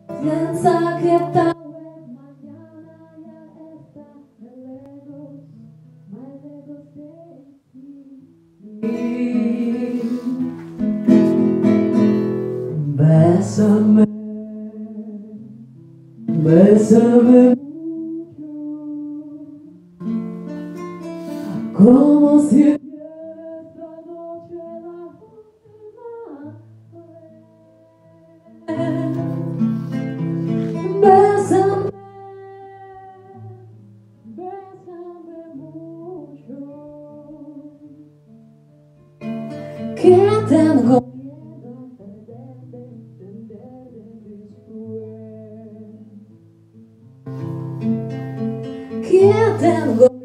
Piensa que tal vez mañana ya está muy lejos de ti. Bésame, bésame mucho, como si esta noche la última vez. Bésame, bésame mucho, que tengo miedo de perderte, entenderte después. Que tengo